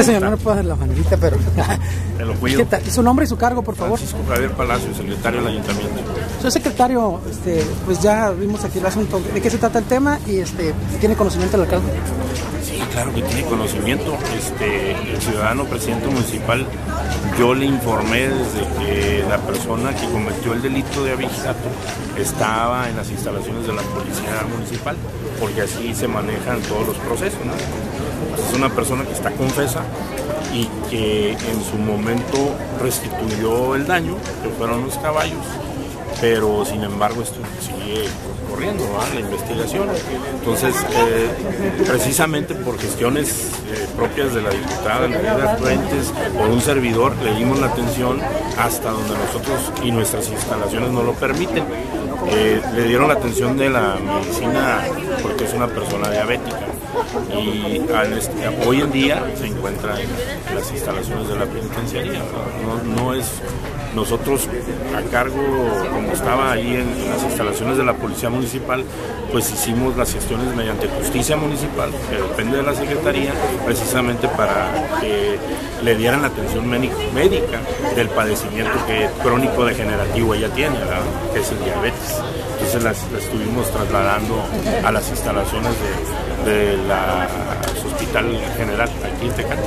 señor, no me puedo hacer la manita, pero... Te lo cuido. ¿Qué tal? ¿Su nombre y su cargo, por favor? Francisco Javier Palacio, secretario del Ayuntamiento. Soy secretario, pues ya vimos aquí el asunto. ¿De qué se trata el tema? Y ¿tiene conocimiento el alcalde? Sí, claro que tiene conocimiento. El ciudadano presidente municipal, yo le informé desde que la persona que cometió el delito de abigeato estaba en las instalaciones de la policía municipal, porque así se manejan todos los procesos, ¿no? Es una persona que está confesa y que en su momento restituyó el daño, que fueron los caballos, pero sin embargo esto sigue corriendo, ¿no? La investigación. Entonces, precisamente por gestiones propias de la diputada Navidad Fuentes, por un servidor, le dimos la atención hasta donde nosotros y nuestras instalaciones no lo permiten. Le dieron la atención de la medicina porque es una persona diabética y hoy en día se encuentra en las instalaciones de la penitenciaría. No es nosotros a cargo, como estaba ahí en las instalaciones de la policía municipal, pues hicimos las gestiones mediante justicia municipal, que depende de la secretaría, precisamente para que le dieran la atención médica del padecimiento crónico degenerativo ella tiene, ¿verdad? Que es el diabetes. Entonces la estuvimos trasladando a las instalaciones de la Hospital General aquí en Tecate.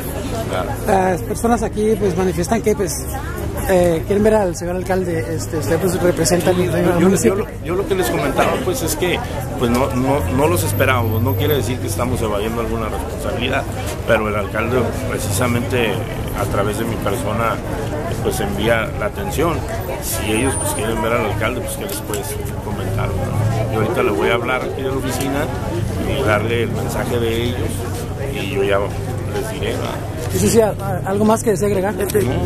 Las personas aquí pues manifiestan que pues quieren ver al señor alcalde, usted pues representa al municipio. Yo lo que les comentaba pues es que pues no los esperábamos, no quiere decir que estamos evadiendo alguna responsabilidad, pero el alcalde precisamente a través de mi persona pues envía la atención. Si ellos pues quieren ver al alcalde, pues qué les puedes comentar, ¿no? Yo ahorita le voy a hablar aquí de la oficina y darle el mensaje de ellos y yo ya les diré, ¿no? Sí, sí, ¿algo más que desea agregar?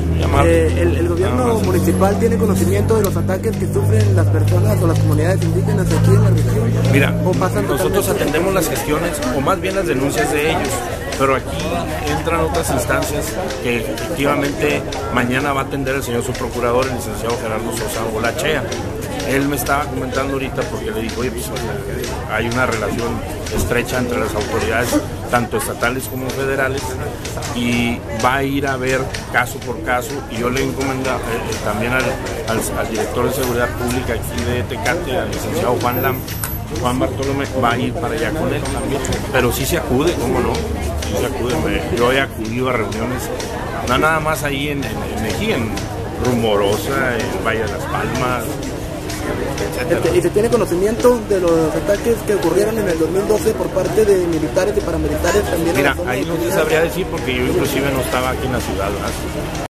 El gobierno municipal tiene conocimiento de los ataques que sufren las personas o las comunidades indígenas aquí en la región. Mira, nosotros atendemos las gestiones o más bien las denuncias de ellos, pero aquí entran otras instancias que efectivamente mañana va a atender el señor subprocurador, el licenciado Gerardo Sosa Olachea. Él me estaba comentando ahorita porque le dijo, oye, pues hay una relación estrecha entre las autoridades, tanto estatales como federales, y va a ir a ver caso por caso, y yo le encomendé también al director de Seguridad Pública aquí de Tecate, al licenciado Juan Bartolomé, va a ir para allá con él también, pero sí se acude, ¿cómo no? Sí se acude. Yo he acudido a reuniones, no nada más ahí en Rumorosa, en Valle de las Palmas, etc. ¿Y se tiene conocimiento de los ataques que ocurrieron en el 2012 por parte de militares y paramilitares también? Mira, ahí no te sabría decir porque yo inclusive no estaba aquí en la ciudad, ¿verdad?